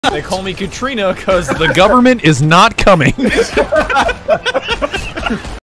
They call me Katrina because the government is not coming.